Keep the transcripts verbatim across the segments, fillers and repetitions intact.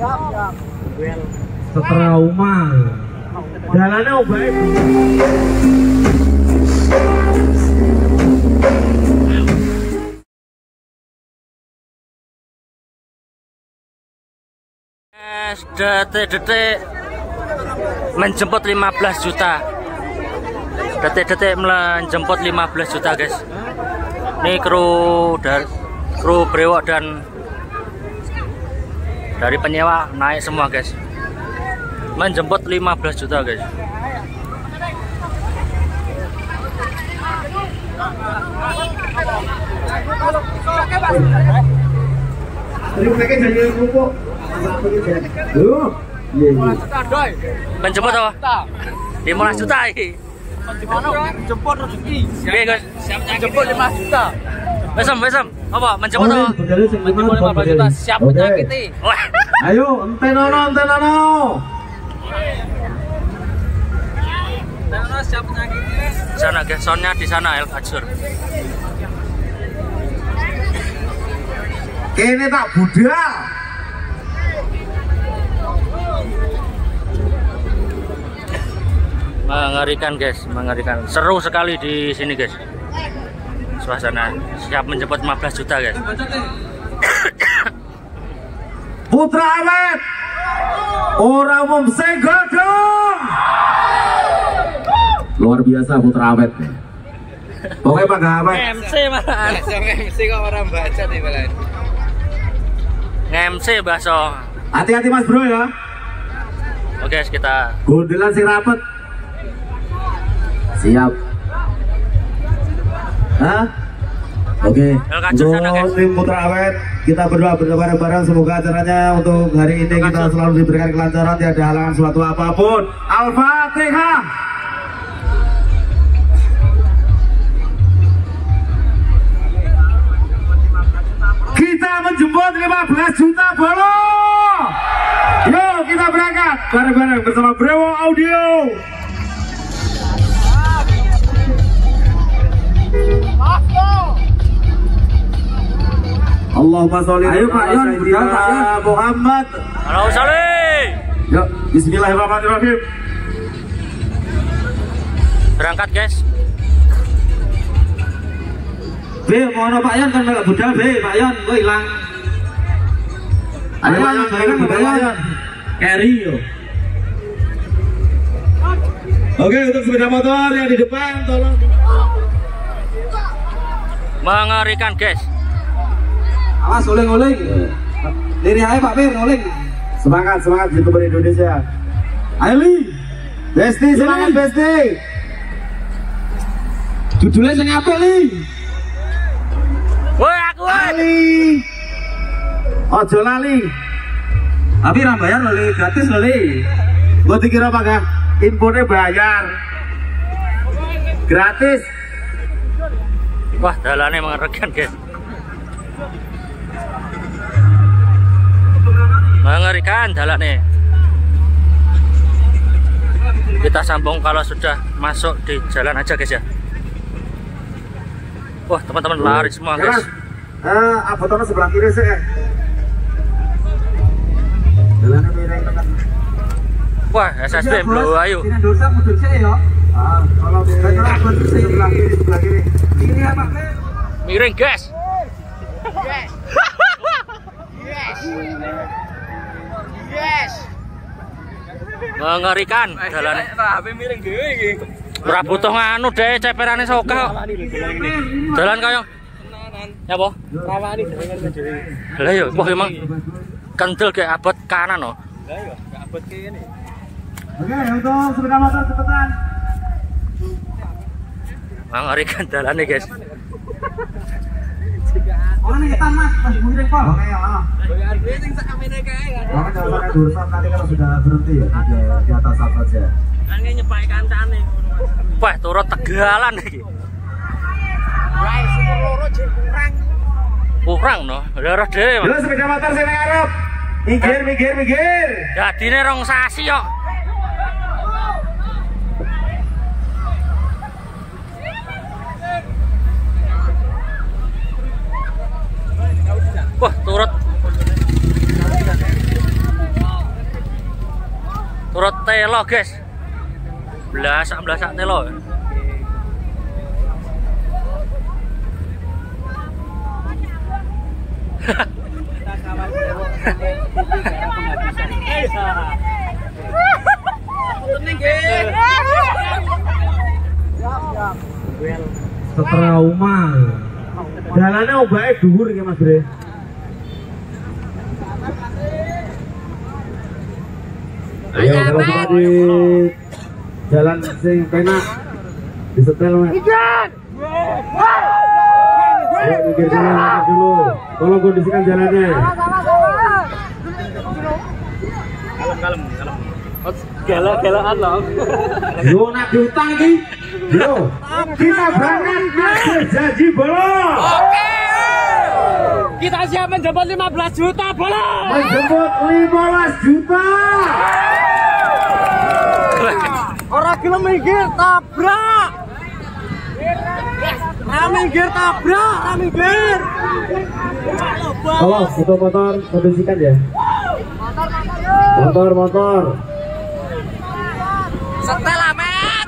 Trauma. Jalannya baik. Detik-detik menjemput lima belas juta. Detik-detik menjemput lima belas juta, guys. Ini kru dari kru brewok dan dari penyewa naik semua, guys. Menjemput lima belas juta, guys. Menjemput apa? lima belas juta ini. Jemput rezeki. Oke, guys. Siap jemput lima juta. Besem, besem. Apa? Menjemput apa? Menjemput lima belas juta. Siap menyakiti. Ayo, ente nono, ente nono. Nono siap menyakiti. Sana, guys. Soundnya di sana, El Fajur. Kene tak budal. Mengerikan, guys, mengerikan. Seru sekali di sini, guys. Suasana siap menjemput lima belas juta, guys. Putra Awet. Orang umum segodong. Luar biasa Putra Awet. Pokoknya Pak Awet. M C malah. M C kok orang baca nih malah. M C baso. Hati-hati Mas Bro ya. Oke, guys, kita Gondelan sing rapet. Siap. Hah? Oke. Untuk tim Putra Awet, kita berdoa bareng-bareng semoga acaranya untuk hari ini kita selalu diberikan kelancaran, tiada halangan suatu apapun. Al-Fatihah. Kita menjemput lima belas juta bolo. Yuk kita berangkat bareng-bareng bersama Brewok Audio. Allahumma sholli Ayo Pak Yon, berjalan Pak Yon. Muhammad. halo Salih. Yuk, bismillahirrahmanirrahim. Berangkat, guys. B, mau Pak Yon kan melak budal B, Pak Yon, gue hilang. Ayo Pak Yon, bareng Pak Yon. Carry yo. Oke, untuk sepeda motor yang di depan tolong. Mengerikan, guys. Awas uling-uling. Diri aja Pak Pir, uling. Semangat, semangat YouTuber Indonesia. Ayo Li. Besti, semangat Besti. Judulnya sing apik Li. Woi, aku woi. Ali. Ojo lali. Tapi ra bayar lho Li, gratis lho Li. Gue dikira apa gak? Infonya bayar. Gratis. Wah, jalannya mengerikan, guys. Mengerikan jalannya. Kita sambung kalau sudah masuk di jalan aja, guys ya. Wah, teman-teman lari semua, guys. Eh, abotannya sebelah kiri sih. Jalannya miring teman. Wah, S S B blow ayo. Ini dosa mudun sih ya. Ah, kalau miring sebelah kiri, sebelah kiri. Kiri ya Pak Pir. Miring, guys. Yes. Yes. Mengerikan jalannya. H P miring dhewe iki. Ora butuh nganu deh, ceperane soka kok. Jalan kaya. Ya apa? Rawani dengan dhewe. Lah yo, wah emang kendel kayak abot kanan loh. Lah yo, gak abot kene. Oke, untuk sepeda motor cepetan. Mengerikan jalannya, guys. Orang ngetan Mas, pas miring kok. Oke, ya. Bayar duit sing sak kamene kae. Jangan jangan pakai jurusan nanti kalau sudah berhenti ya di, di atas saja. Kan nyepai kancane ngono Mas. Wah, turut tegalan iki. Wae super loro jek kurang. Kurang no, darah dhewe. Dulu sepeda motor sing ngarep. Minggir, minggir, minggir. Jadine rong sasi kok. Wah, turut semprot telo guys, belasak belasak telo. Trauma. Jalannya obae dhuwur iki Mas Bre. Ayo kalau sudah di jalan sing penak disetel Mas. Ayo mikir dulu, mikir dulu. Tolong kondisikan jalannya. Kalem, kalem. Gela-gelaan loh. Yo nak diutang iki. Yo, kita berangkat ke Janji Bolong. Oke. Kita siap menjemput lima belas juta bolong. Menjemput lima belas juta. Orang gelem minggir tabrak. Ra minggir tabrak, ra minggir. Tolong itu motor kondisikan ya. Motor, motor. Setel amet.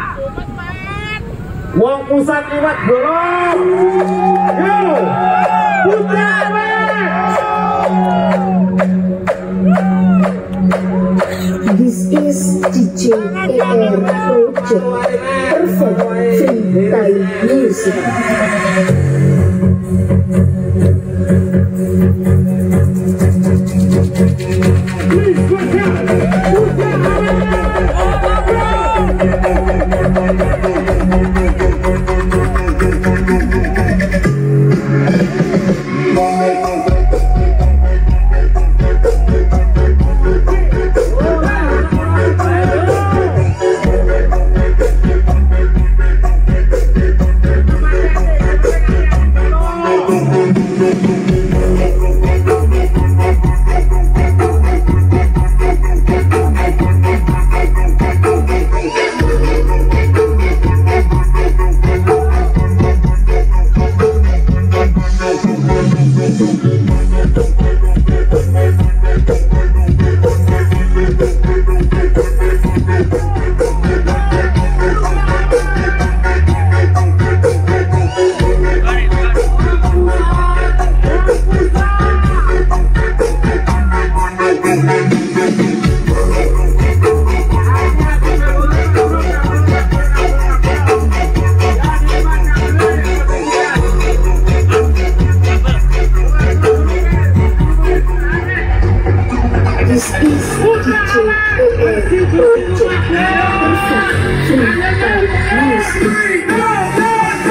Wong pusat liwat bolong. Yo, putar This is D J A R Project Perfect Free Thai Music. This is D J A R Project Perfect Free Thai Music.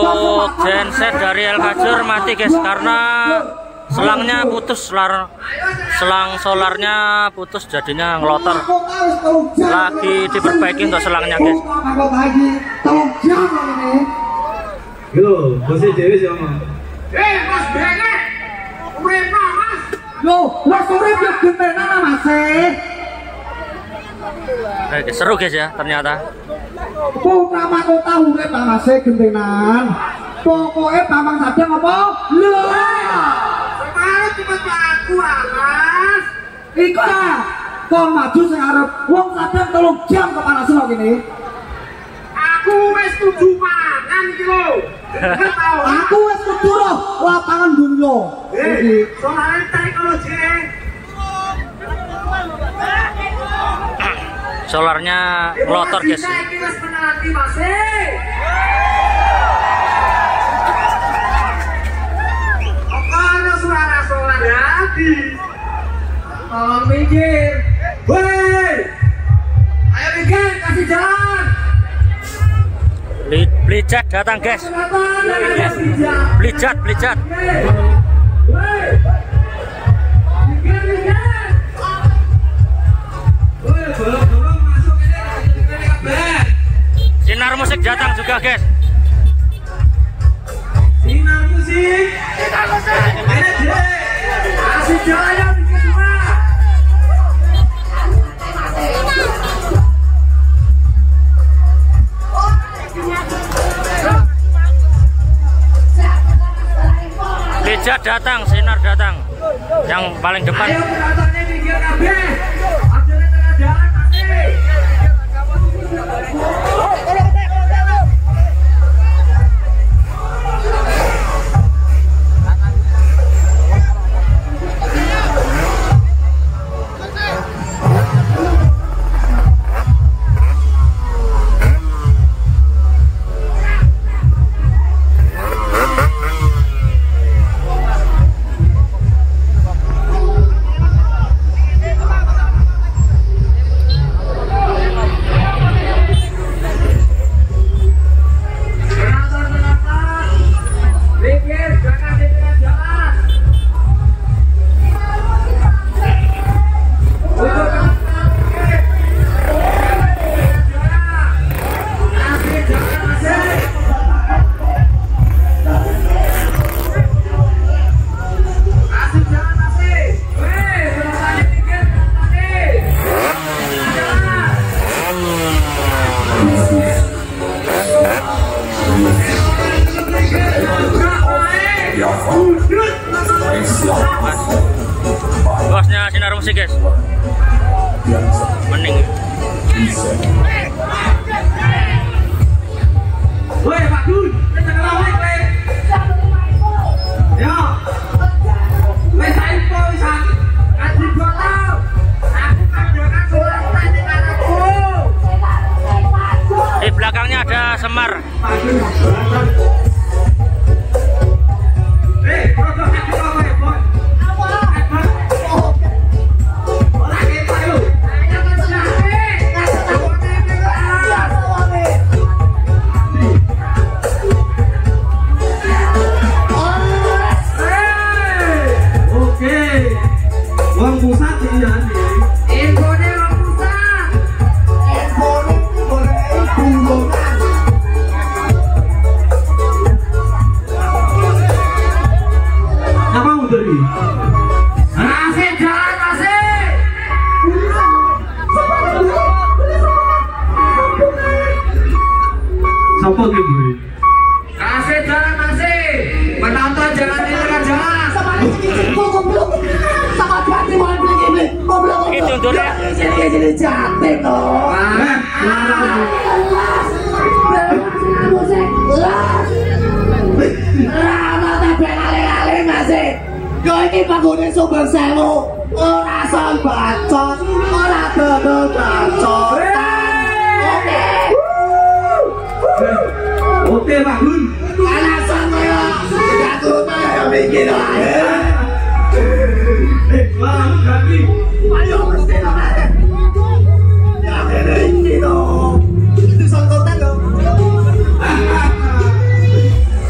untuk genset dari El Kajur mati guys, karena selangnya putus, selar, selang solarnya putus jadinya ngelotor. Lagi diperbaiki untuk selangnya guys. Yo, bosnya dewe sama. Eh, Mas Benek. Uripna, Mas. Yo, wes urip yo gentenan Mas. Nah, guys, seru guys ya ternyata. Putra mahkota urip Mas gentenan. Pokoke Bambang Sadang apa? Lho. Sekarang cuma aku, Mas. Iku ah, kon maju sing arep wong Sadang tolong jam kepanasan kok kene. Aku wis tujuh mangan iki lho. Aku wis kudu lho lapangan dunya. Eh, soalnya teknologi. Solarnya ngelotor guys. Iki wis menanti Mas. Apa suara solar habis? Tolong minggir. Woi. Ayo minggir, kasih jalan. Belijat datang guys. Belijat, belijat. Sinar musik datang juga guys. Sinar musik. Sinar musik. Kasih jalan minggir semua. Belijat datang, sinar datang. Yang paling depan. Ayo penontonnya minggir kabeh. Akhirnya tengah jalan masih. Bosnya sinar musik guys. Mending. Woi Pak Dun, kita ngelawak kowe. Ya. Wis info wisan. Kasih botol. Aku kadang solar teknik aku. Di belakangnya ada Semar. Pak Dun. Eh, produk aku apa ya, Boy? Wong pusat sih ya nih. Infonya orang pusat. Infonya boleh bumbongan. Apa udah nih? Masih jalan masih. Siapa gitu? Masih jalan masih. Penonton jangan di tengah jalan. Itu untuknya. Jadi cantik toh. Yo iki panggone Sumber Sewu, ora son bacot, ora dodol bacot. Oke. Oke Pak Gun. Alasan koyo jatuh kaya mikir ae. Eh, wah, ganti. Ayo mesti nang. Ya kene iki to. Itu son konten to.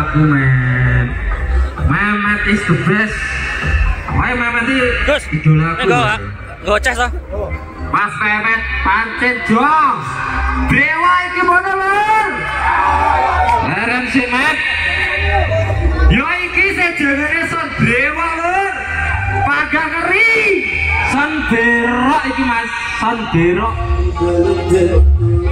idolaku men. Mehmet is the best. Ayo Mehmet iki Gus, idolaku. ini gue goceh toh. Mas Mehmet pancen jong. Brewa iki mana lur? Larang si Met. Yo iki sejengane son brewa lur. Pagang ngeri. Son berok iki Mas, son berok.